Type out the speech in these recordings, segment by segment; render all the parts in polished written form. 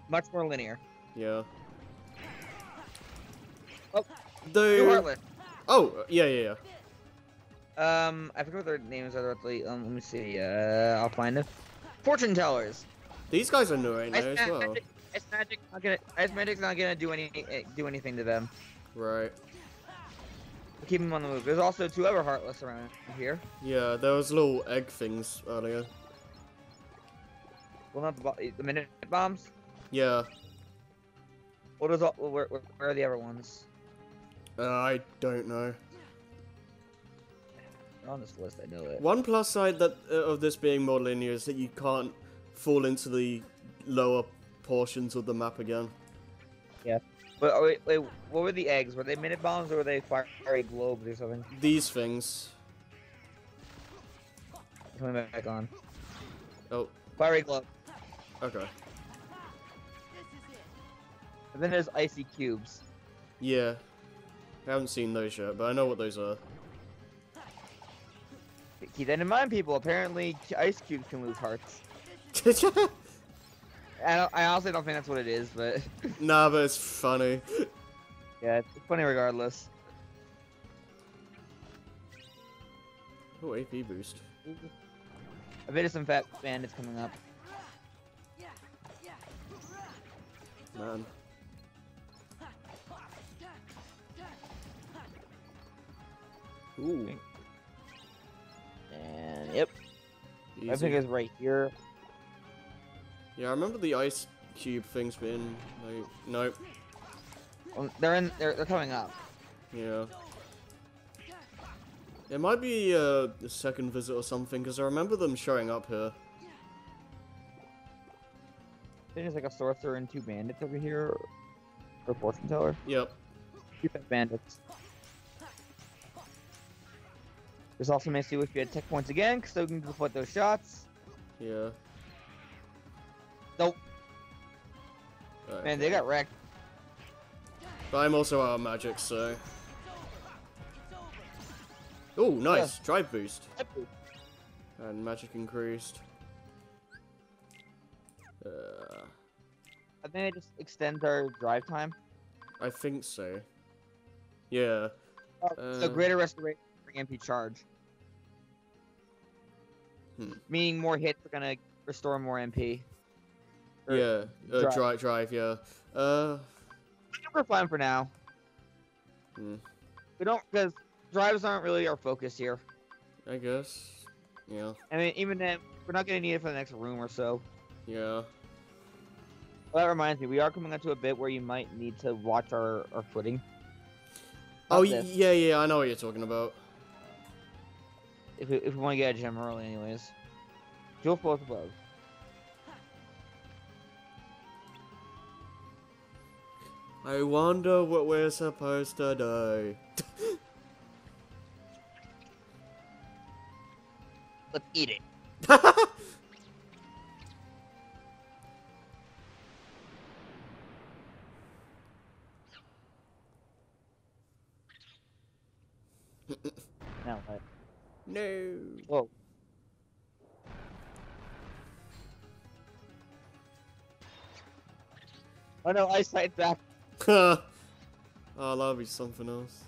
Much more linear. Yeah. Oh, The... New Heartless. Oh, yeah. I forget what their names are directly. Let me see. I'll find them. Fortune tellers. These guys are new right now as well. Ice Magic's not gonna do anything to them. Right. Keep them on the move. There's also 2 other Heartless around here. Yeah, there was little egg things earlier. Well, not the minute bombs. Yeah. What is all? Where are the other ones? I don't know. They're on this list. I know it. One plus side that of this being more linear is that you can't fall into the lower portions of the map again. Yeah. But wait, what were the eggs? Were they minute bombs or were they fiery globes or something? These things. Coming back on. Oh. Fiery globe. Okay. And then there's icy cubes. Yeah. I haven't seen those yet, but I know what those are. Keep that in mind, people. Apparently, ice cubes can lose hearts. I honestly don't think that's what it is, but... Nah, but it's funny. Yeah, it's funny regardless. Oh, AP boost. I bet there's some fat bandits coming up. Man. Ooh. And, yep. Easy. I think it's right here. Yeah, I remember the ice cube things being like, nope. Well, they're coming up. Yeah. It might be the second visit or something, because I remember them showing up here. I think there's like a sorcerer and 2 bandits over here. Or fortune teller. Yep. 2 fat bandits. There's also may see if you had tech points again, so we can deflect those shots. Yeah. Nope. Right, Man, they got wrecked. But I'm also out of magic, so... Oh, nice! Yeah. Drive boost. And magic increased. I think it just extends our drive time. I think so. Yeah. So greater restoration for MP charge. Meaning more hits are gonna restore more MP. Yeah. Drive, yeah. I think we're fine for now. We don't, because drives aren't really our focus here. I guess. Yeah. I mean, even then, we're not gonna need it for the next room or so. Yeah. Well, that reminds me, we are coming up to a bit where you might need to watch our footing. Oh, yeah, I know what you're talking about. If we want to get a gem early anyways. Dual force above. I wonder what we're supposed to do. Let's eat it. Now what? No. Whoa. Oh no, eyesight back. Oh, that'll be something else.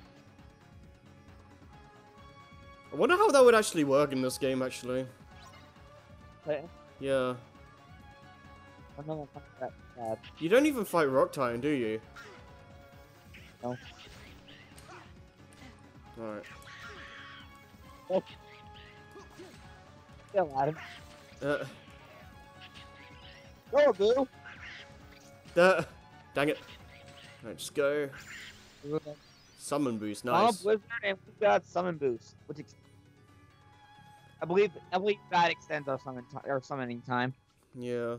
I wonder how that would actually work in this game, actually. Okay. Yeah. I'm not that bad. You don't even fight Rock Titan, do you? No. Alright. Oh. Still at him. Go, boo! Dang it. Alright, just go. Summon boost, Oh, nice. Blizzard, and we got summon boost, which I believe that extends our summoning time. Yeah.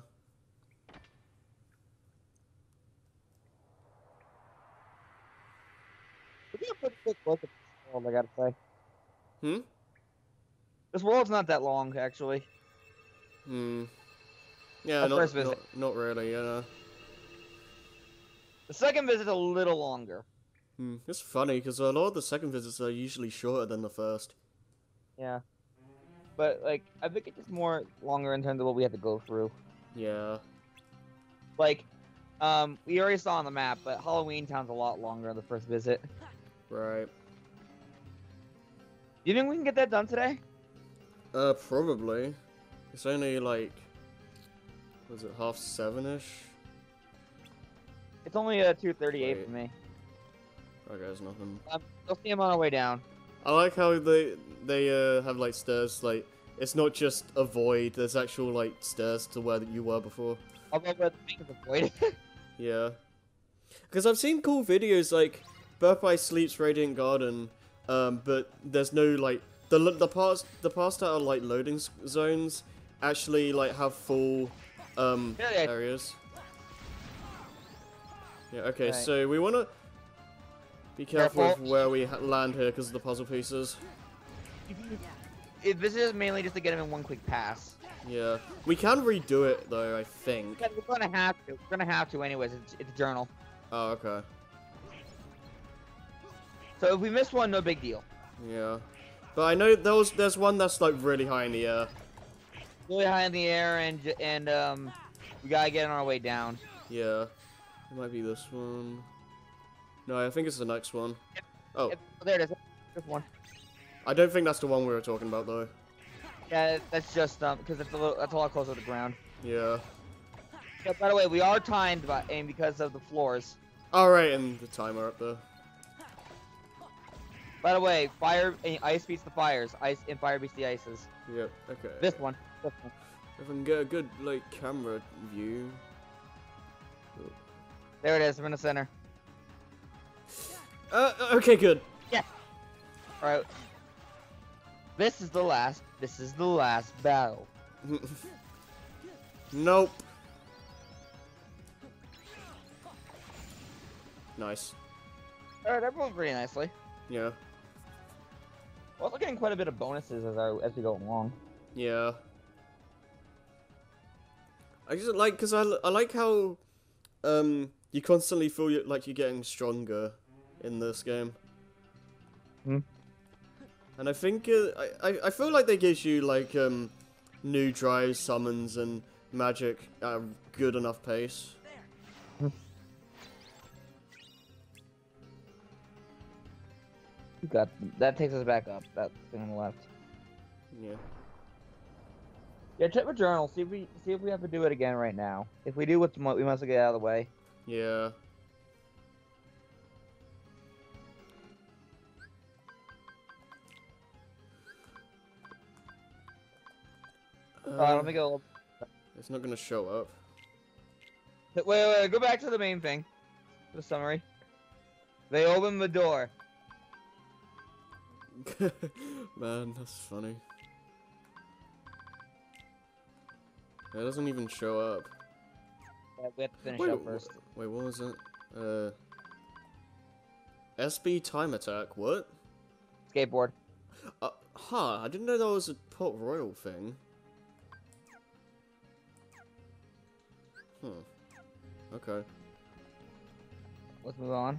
We did a pretty quick look at this world, I gotta say. Hmm? This world's not that long, actually. Hmm. Yeah, Our not, first visit. not really, yeah. The second visit's a little longer. It's funny, because a lot of the second visits are usually shorter than the first. Yeah. But, like, I think it's just more longer in terms of what we have to go through. Yeah. Like, we already saw on the map, but Halloween Town's a lot longer on the first visit. Right. Do you think we can get that done today? Probably. It's only like, was it 6:30-ish? It's only 2:38 Wait. for me. Okay, there's nothing. You'll see him on our way down. I like how they have like stairs. Like it's not just a void. There's actual like stairs to where you were before. Although the thing is avoid. Yeah. Because I've seen cool videos like Birth by Sleep's Radiant Garden, but there's no like the parts that are like loading zones actually like have full areas. Yeah. Okay. Right. So we wanna be careful of where we land here because of the puzzle pieces. This is mainly just to get him in one quick pass. Yeah. We can redo it though. I think. Yeah, we're gonna have to. We're gonna have to anyways. It's a journal. Oh, okay. So if we miss one, no big deal. Yeah. But I know there's one that's like really high in the air. Really high in the air, and we gotta get on our way down. Yeah. It might be this one. No, I think it's the next one. Oh. There it is. This one. I don't think that's the one we were talking about though. Yeah, that's just because that's a lot closer to the ground. Yeah. Yeah, by the way, we are timed because of the floors. Alright, and the timer up there. By the way, fire and ice beats the fires. Ice and fire beats the ices. Yep, okay. This one. This one. If I can get a good like camera view. There it is. I'm in the center. Okay, good. Yeah. All right. This is the last battle. Nope. Nice. All right, that rolled pretty nicely. Yeah. We're also getting quite a bit of bonuses as we go along. Yeah. I just like because I like how you constantly feel like you're getting stronger in this game. Hmm. And I think I feel like they gives you like new drives, summons, and magic at a good enough pace. That takes us back up. That thing on the left. Yeah. Yeah, check the journal. See if we have to do it again right now. If we do, we must get out of the way. Yeah. Let me go. It's not gonna show up. Wait. Go back to the main thing. The summary. They open the door. Man, that's funny. It doesn't even show up. Yeah, we have to finish up first. Wait, what was it? SB time attack. What? Skateboard. I didn't know that was a Port Royal thing. Okay. Let's move on.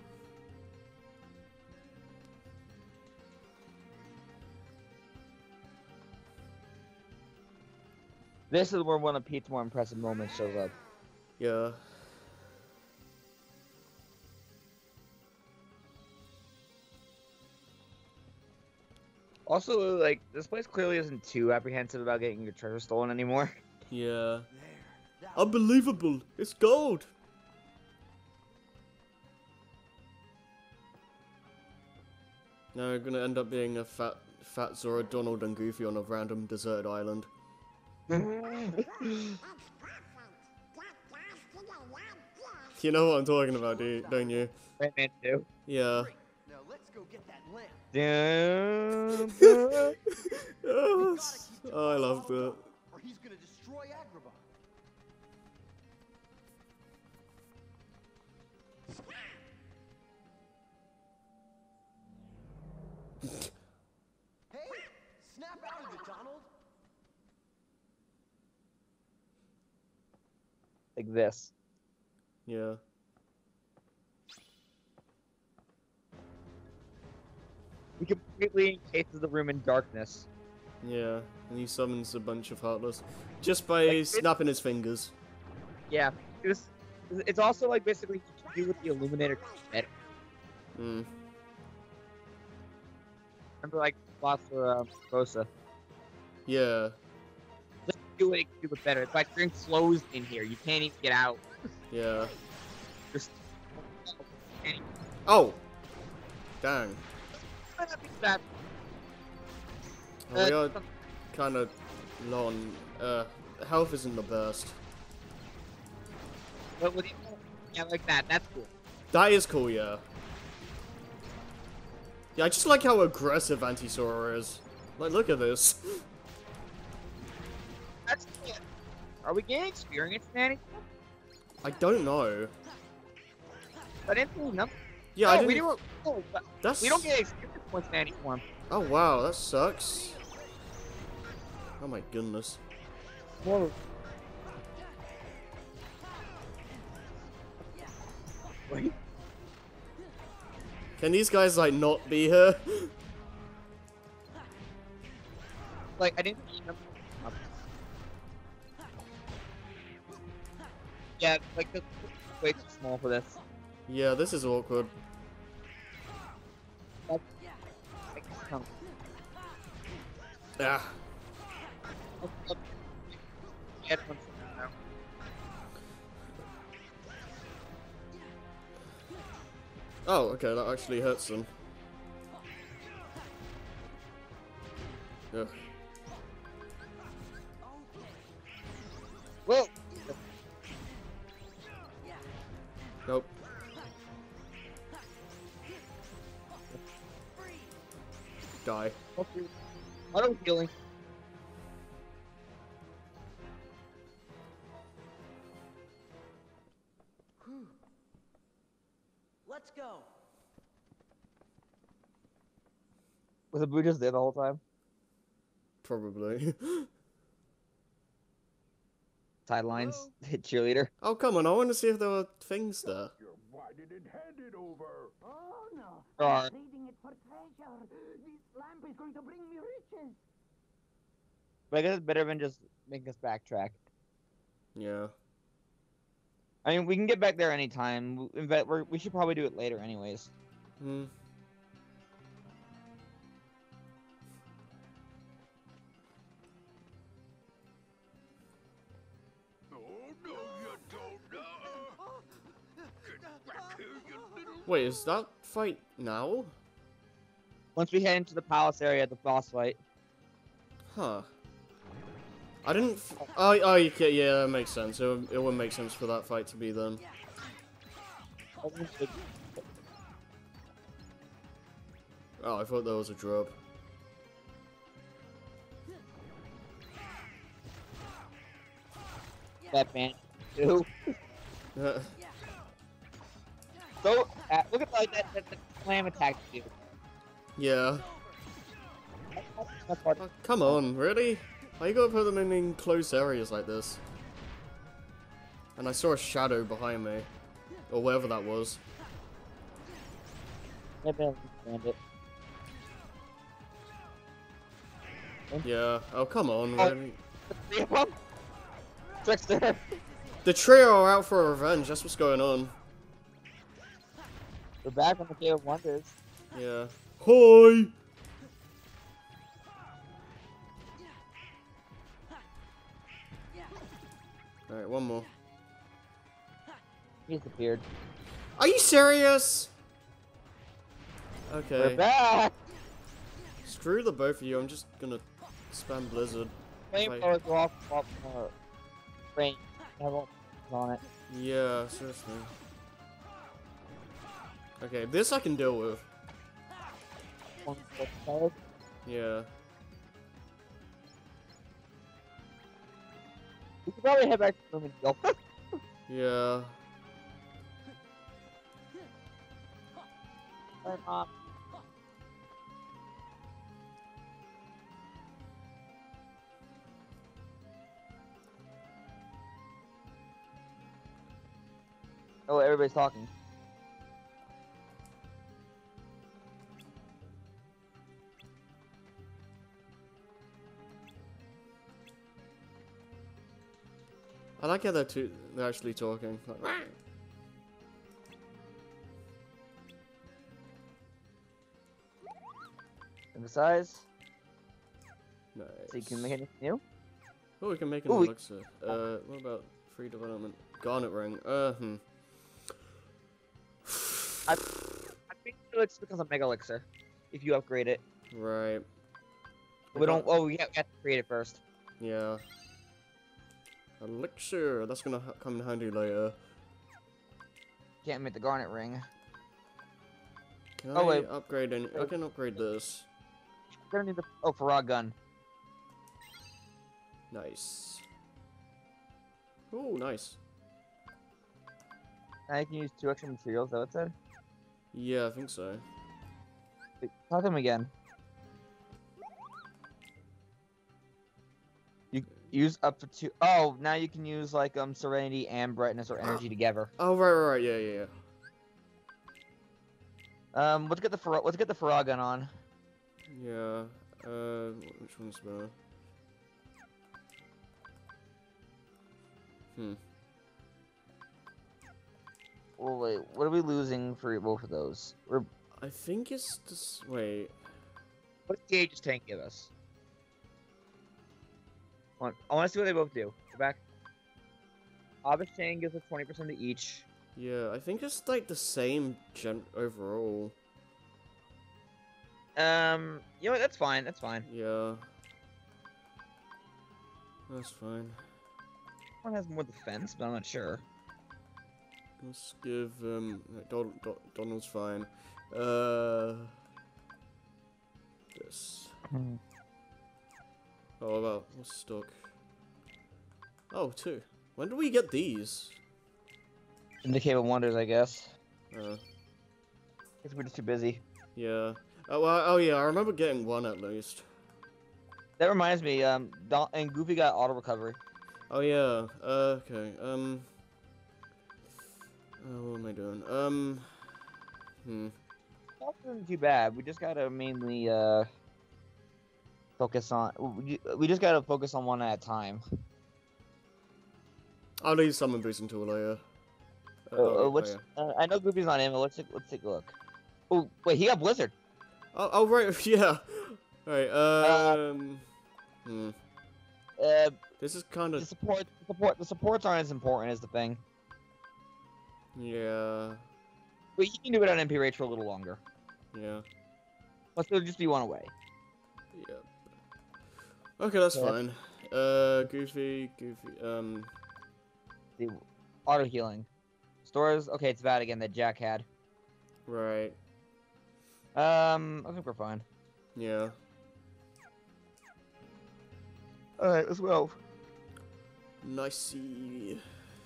This is where one of Pete's more impressive moments shows up. Yeah. Also, like, this place clearly isn't too apprehensive about getting your treasure stolen anymore. Yeah. Unbelievable! It's gold! Now we're gonna end up being a fat Zora, Donald, and Goofy on a random deserted island. You know what I'm talking about, don't you? Batman 2. Yeah. Now let's go get that lamp. Oh, I love that. Or he's gonna destroy Agrabah. Hey, snap out of it, Donald. Like this. Yeah. He completely encases the room in darkness. Yeah. And he summons a bunch of Heartless. Just by snapping his fingers. Yeah, it's also like basically you can do with the Illuminator better. Hmm. Remember, like boss for Rosa. Yeah. Just do it, do it better. It's like you're enclosed in here. You can't even get out. Yeah. Just Oh! Dang. that. Well, we are kind of low on... health isn't the best. But with yeah, like that. That's cool. That is cool, yeah. Yeah, I just like how aggressive Anti-Sora is. Like, look at this. That's it. Are we getting experience, Manny? I don't know. I didn't think enough. Yeah, No, I didn't... we don't. No, That's... we don't get experience points in any form. Oh, wow, that sucks. Oh my goodness. Whoa. Wait. Can these guys, like, not be here? Like, I didn't see them. Yeah, like, the way too small for this. Yeah, this is awkward. Like, come. Yeah. Oh, okay, that actually hurts them. Ugh. Whoa! Nope. Die. Auto healing. Let's go. Was the Boo just there the whole time? Probably. Sidelines, hit cheerleader. Oh, come on, I want to see if there were things there. Why didn't hand it over? Oh no! Alright. I'm trading it for treasure. This lamp is going to bring me riches. But I guess it's better than just making us backtrack. Yeah. I mean, we can get back there anytime. But we should probably do it later, anyways. Hmm. Oh, no, you don't know. Get back here, you little... Wait, is that fight now? Once we head into the palace area, the boss fight. Huh. I didn't... Oh, okay, yeah, that makes sense. It would make sense for that fight to be then. Oh, I thought there was a drop. That man too. So look at like that slam attack you. Yeah. That's hard. Oh, come on, really? Why you gotta put them in close areas like this? And I saw a shadow behind me. Or wherever that was. I barely understand it. Yeah. Oh, come on, Oh. really? The three of them? Trickster. The trio are out for revenge, that's what's going on. We're back on the Cave of Wonders. Yeah. Hi! Alright, one more. He's disappeared. Are you serious? We're Okay. back! Screw the both of you, I'm just gonna spam Blizzard. Flamethrowers go off range. Have all on it. Yeah, seriously. Okay, this I can deal with. One foot forward. Yeah. We could probably head back to the room and kill. Yeah. Alright, Mom. Oh, everybody's talking. I like how they're actually talking. Like, Emphasize. nice. So you can make anything new. Oh, we can make an Ooh, elixir. What about free development? Garnet ring. I think Elixir becomes a Mega Elixir if you upgrade it. Right. We don't. Oh, we have to create it first. Yeah. Elixir. That's gonna come in handy later. Can't make the Garnet ring. Can Oh, I wait. upgrade any? I can upgrade this. We're gonna need the Farah gun. Nice. Oh, nice. And I can use 2 extra materials. Is that what it said? Yeah, I think so. Wait, talk to him again. You use up to 2. Oh, now you can use like Serenity and Brightness or Energy together. Oh, right. Yeah. Let's get the Farah gun on. Yeah. Which one's better? Oh wait, what are we losing for both of those? I think it's just wait. What does the Aegis tank give us? I want to see what they both do. Go back. Abyss tank gives us 20% to each. Yeah, I think it's like the same overall. You know what? That's fine. That's fine. Yeah. That's fine. One has more defense, but I'm not sure. Let's give Donald's fine. This. Oh, about what's stock? Oh, 2. When do we get these? In the Cave of Wonders, I guess. Uh, Guess we're just too busy. yeah. Oh yeah, I remember getting 1 at least. That reminds me, and Goofy got auto recovery. Oh yeah. Okay. What am I doing? That wasn't too bad. We just gotta mainly focus on. We just gotta focus on one at a time. I'll leave summon boost until later. What's? I know Goofy's not in, but let's take a look. Oh wait, he got Blizzard. Oh right, yeah. Alright. This is kind The of supports aren't as important as the thing. yeah. But you can do it on MP Rage for a little longer. Yeah. Let's just be 1 away. Yep. Okay, that's Yeah. fine. Goofy. The auto healing. Stores. Okay, it's bad again that Jack had. Right. I think we're fine. Yeah. Alright, let's go. Nicey.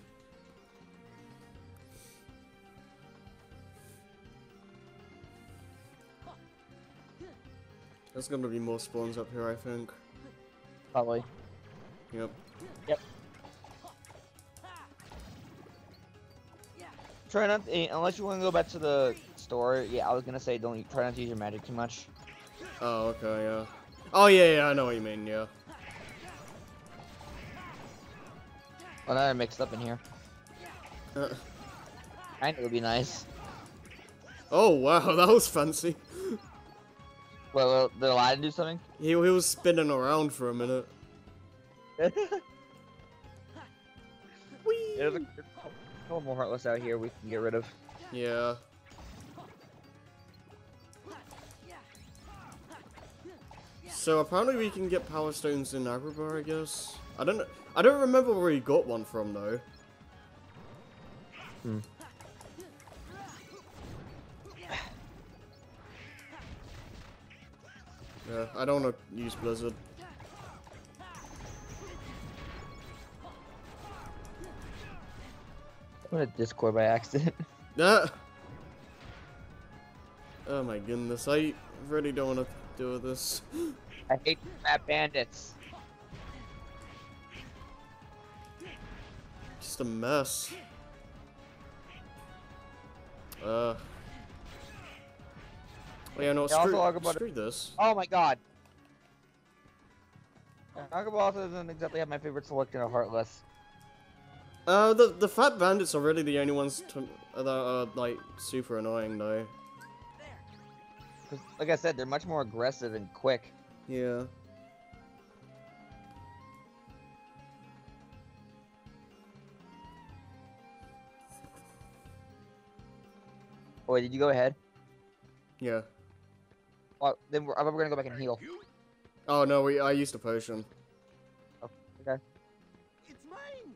There's gonna be more spawns up here, I think. Probably. Yep. Yep. Try not, unless you want to go back to the store. Yeah, I was gonna say try not to use your magic too much. Oh, okay, yeah. Oh, yeah, I know what you mean, yeah. Oh, now they're mixed up in here. I know it would be nice. Oh, wow, that was fancy. Well, they're allowed to do something? He was spinning around for a minute. There's a couple more Heartless out here we can get rid of. Yeah. So apparently we can get Power Stones in Agrabah, I guess. I don't know. I don't remember where he got one from though. Yeah, I don't want to use Blizzard. I went to Discord by accident. Ah! Oh my goodness, I really don't want to deal with this. I hate fat bandits. Just a mess. Oh yeah, no, Yeah, also screw, talk about screw this. Oh my god. Agrabah also doesn't exactly have my favorite selection of Heartless. The fat bandits are really the only ones that are like super annoying though. 'Cause, like I said, they're much more aggressive and quick. Yeah. Oh, wait, did you go ahead? Yeah. Well, then we're gonna go back and heal. You? Oh no, I used a potion. Okay. It's mine.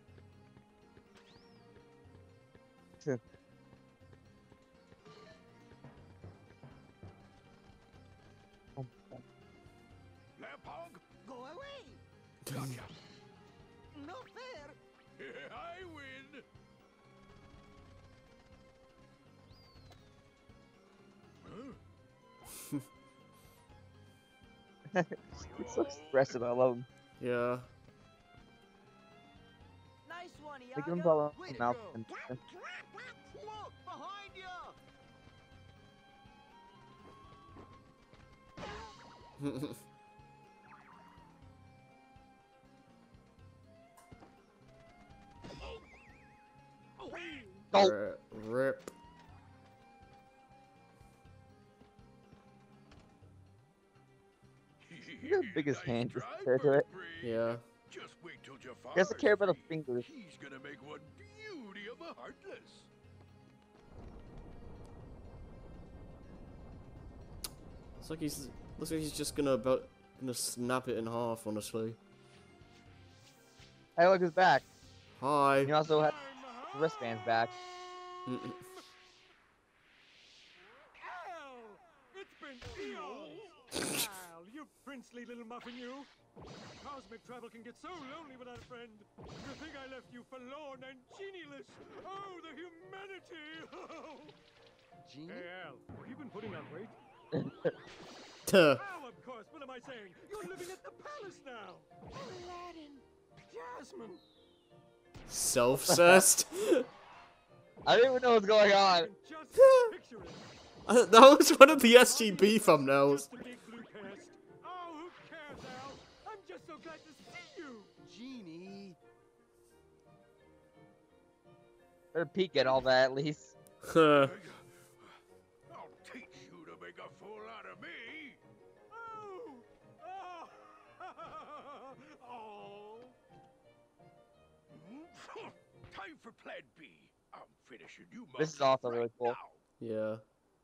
Lampog? Go away. Gotcha. No fair. I win. Huh? He's so expressive. I love him. Yeah. Nice one, They give him Iago. all Way to mouth go. and Whoa, behind you. Oh, Rip. the biggest Nice hand try, compared to it. Birthbrain. Yeah. Just wait till Jafar's He doesn't care about the free. fingers. He's gonna make one beauty of a heartless. Looks like he's just gonna snap it in half. Honestly. Hey, look, his back. Hi. He also has wristbands back. Mm-mm. Al! It's been eons! Al, you princely little muffin, you! Cosmic travel can get so lonely without a friend. To think I left you forlorn and genieless! Oh, the humanity! Genie? Hey, Al, have you been putting on weight? Tuh. Al, of course, what am I saying? You're living at the palace now! Aladdin! Jasmine! Self-cessed. I don't even know what's going on. I can just picture it! That was one of the SGB thumbnails. Just a big blue pest. Oh, who cares, Al? I'm just so glad to see you! Genie. Better peek at all that at least. Huh. I'll teach you to make a fool out of me. Oh! Oh! Time for Plan B. I'm finishing you. This is monkeys also really right cool. now. Yeah.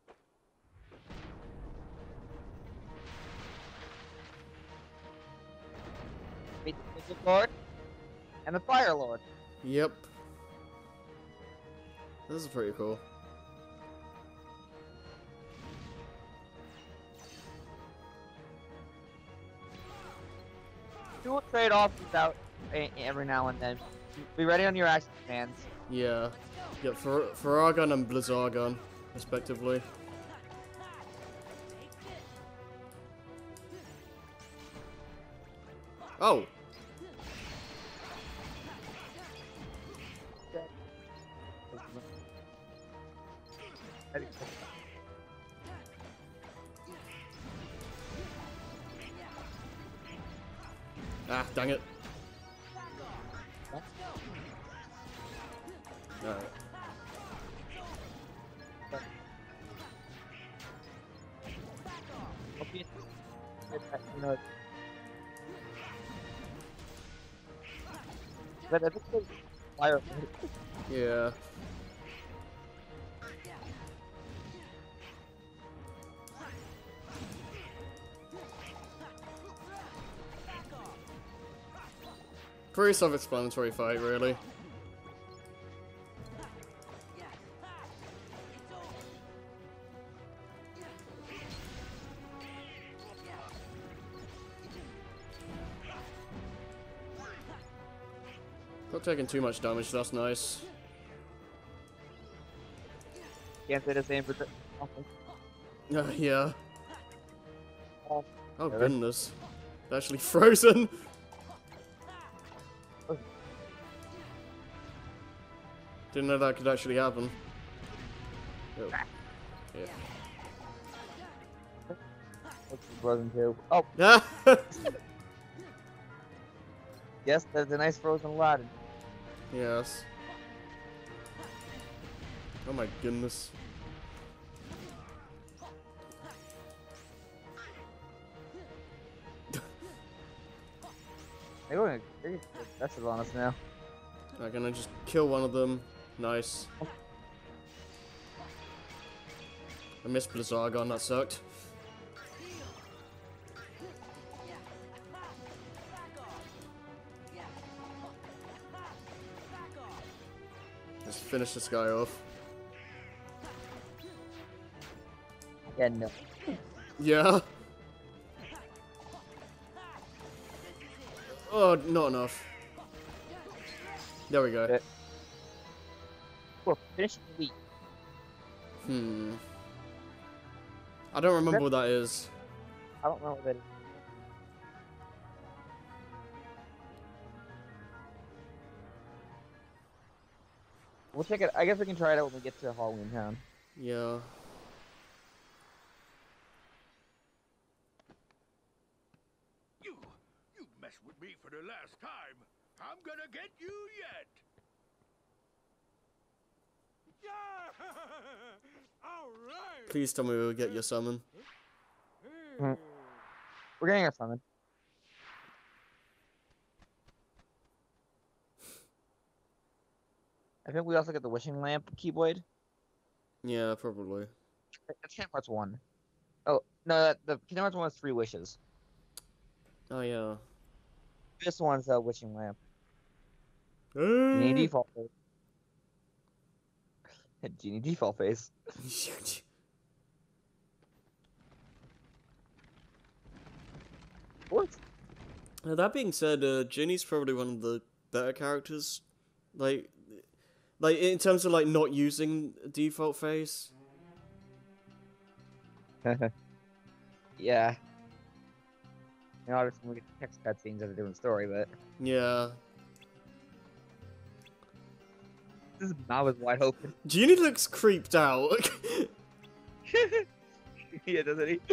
Meet the Magic Lord and the Fire Lord. Yep. This is pretty cool. Do a trade-off without every now and then. Be ready on your action commands. Yeah. Yep, Faragon and Blizzargon, respectively. Oh! Ah, dang it. Alright. Okay. You know, but I think the Fire. Yeah. Pretty self-explanatory fight, really. Not taking too much damage, that's nice. Can't say the same for the. Yeah. Oh, Oh really? goodness. They're actually frozen! Didn't know that could actually happen. Oh. Yeah. What's frozen too? Oh, yes, that's a nice frozen Aladdin. Yes. Oh my goodness. They're going to that's on us now. I'm gonna just kill one of them. Nice. I missed Blizzagon, that sucked. Let's finish this guy off. Yeah, no. Yeah. Oh, not enough. There we go. Okay. We're finishing the week. I don't remember what that is. I don't know what that is. We'll check it. I guess we can try it out when we get to Halloween Town. Yeah. You mess with me for the last time. I'm gonna get you yet. Yeah! All right. Please tell me we'll get your summon. Mhm. We're getting our summon. I think we also get the wishing lamp keyblade. Yeah, probably. That's Kingdom Hearts 1. Oh, no, the Kingdom Hearts 1 has 3 wishes. Oh, yeah. This one's a wishing lamp. Genie default face. Genie default face. What? That being said, Ginny's probably one of the better characters. Like in terms of like not using default face. Yeah. You know, obviously, when we get the text cutscenes, that's a different story, but Yeah. his mouth is wide open. Ginny looks creeped out. Yeah, doesn't he?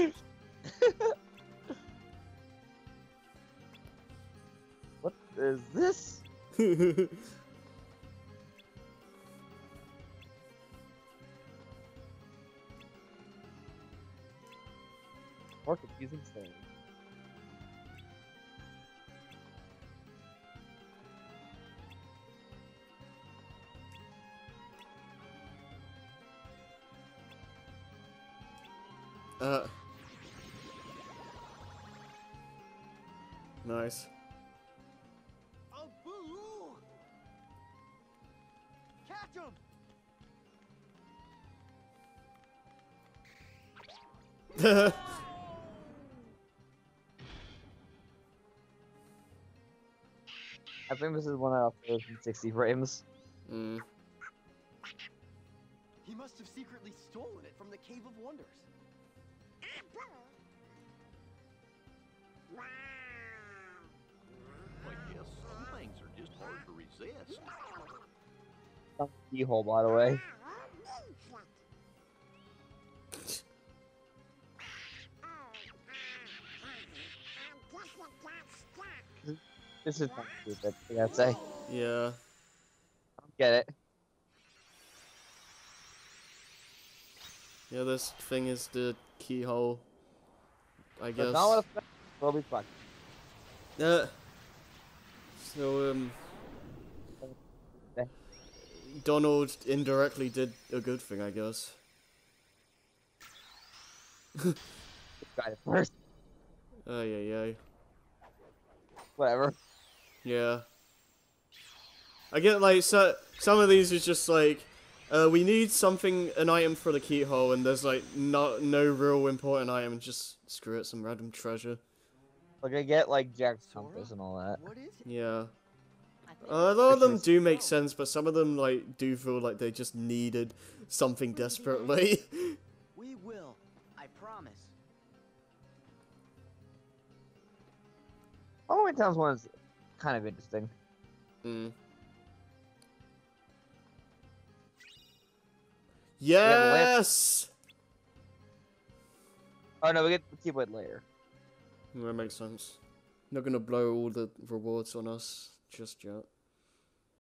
What is this? More confusing story. Nice. Oh, boo! Catch him! I think this is one of those in 60 frames. Mm. He must have secretly stolen it from the Cave of Wonders. I guess some things are just hard to resist. Some keyhole, by the way. This is kind of stupid, I gotta say. Yeah. I don't get it. Yeah, this thing is the keyhole. I But guess. not what effect. Will be fun. So Donald indirectly did a good thing, I guess. Got it first. Yeah. Whatever. Yeah. I get like some of these is just like we need something, an item for the keyhole, and there's like no real important item, just screw it, some random treasure. Like I get like Jack's compass and all that. What is it? Yeah. A lot of them do make sense, but some of them like do feel like they just needed something desperately. We will. I promise. Halloween Town's one is kind of interesting. Mm. Yeah, the lamp- Yes! Oh no, we get the keyblade later. That makes sense. Not gonna blow all the rewards on us just yet.